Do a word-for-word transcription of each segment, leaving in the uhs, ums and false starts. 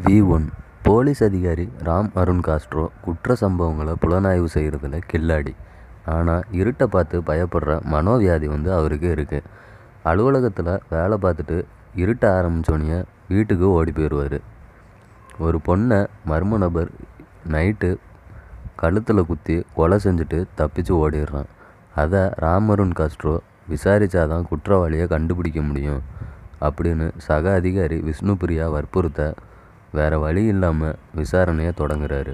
We one police அதிகாரி Ram Arun Castro குற்ற சம்பவங்களை புலனாய்வு செய்கிறதுல கில்லாடி. ஆனால் இருட்டை பார்த்து பயப்படுற மனோவியாதி வந்து அவருக்கு இருக்குது. அலுவலகத்தில் வேலை பார்த்துட்டு இருட்ட ஆரம்பித்தோடனே வீட்டுக்கு ஓடி போயிடுவார். ஒரு பொண்ணை மர்ம நபர் நைட்டு கழுத்தில் குத்தி கொலை செஞ்சுட்டு தப்பிச்சு ஓடிடுறான். அதை ராம் அருண் காஸ்ட்ரோ விசாரித்தாதான் குற்றவாளியை கண்டுபிடிக்க முடியும் அப்படின்னு சக அதிகாரி விஷ்ணுபிரியா வற்புறுத்த வேறு வழி இல்லாமல் விசாரணையை தொடங்குறாரு.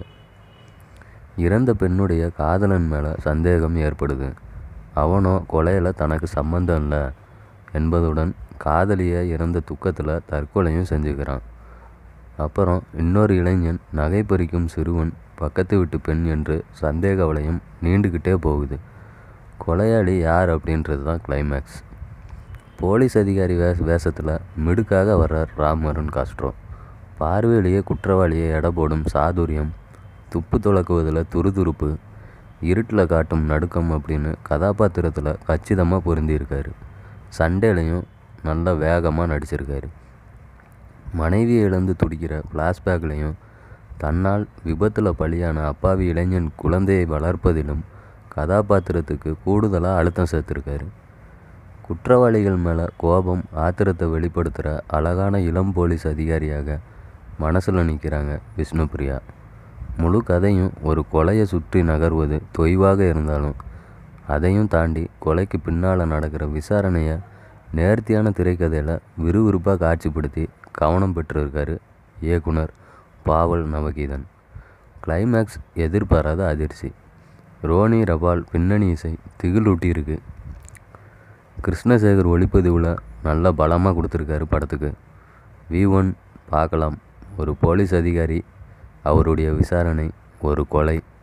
இறந்த பெண்ணுடைய காதலன் மேலே சந்தேகம் ஏற்படுது. அவனோ கொலையில் தனக்கு சம்பந்தம் இல்லை என்பதுடன் காதலியை இறந்த துக்கத்தில் தற்கொலையும் செஞ்சுக்கிறான். அப்புறம் இன்னொரு இளைஞன், நகை பறிக்கும் சிறுவன், பக்கத்து வீட்டு பெண் என்று சந்தேக வளையம் நீண்டுக்கிட்டே போகுது. கொலையாளி யார் அப்படின்றது தான் கிளைமேக்ஸ். போலீஸ் அதிகாரி வே வேஷத்தில் மிடுக்காக வர்றார் ராம் அருண் காஸ்ட்ரோ. பார்வையிலேயே குற்றவாளியை எடை போடும் சாதுரியம், துப்பு துளக்குவதில் துருதுருப்பு, இருட்டில் காட்டும் நடுக்கம் அப்படின்னு கதாபாத்திரத்தில் கச்சிதமாக பொருந்தியிருக்காரு. சண்டேலையும் நல்ல வேகமாக நடிச்சிருக்காரு. மனைவியை இழந்து துடிக்கிற ஃப்ளாஷ்பேக்லையும் தன்னால் விபத்தில் பலியான அப்பாவி இளைஞன் குழந்தையை வளர்ப்பதிலும் கதாபாத்திரத்துக்கு கூடுதலாக அழுத்தம் சேர்த்துருக்காரு. குற்றவாளிகள் மேலே கோபம், ஆத்திரத்தை வெளிப்படுத்துகிற அழகான இளம் போலீஸ் அதிகாரியாக மனசில் நிற்கிறாங்க விஷ்ணுபிரியா. முழு கதையும் ஒரு கொலையை சுற்றி நகர்வது தொய்வாக இருந்தாலும் அதையும் தாண்டி கொலைக்கு பின்னால் நடக்கிற விசாரணையை நேர்த்தியான திரைக்கதையில் விறுவிறுப்பாக காட்சிப்படுத்தி கவனம் பெற்றிருக்காரு இயக்குனர் பாவல் நவகீதன். கிளைமேக்ஸ் எதிர்பாராத அதிர்ச்சி. ரோனி ரபால் பின்னணி இசை திகிலூட்டியிருக்கு. கிருஷ்ணசேகர் ஒளிப்பதிவில் நல்ல பலமாக கொடுத்துருக்காரு படத்துக்கு. வி ஒன் பார்க்கலாம். ஒரு போலீஸ் அதிகாரி, அவருடைய விசாரணை, ஒரு கொலை,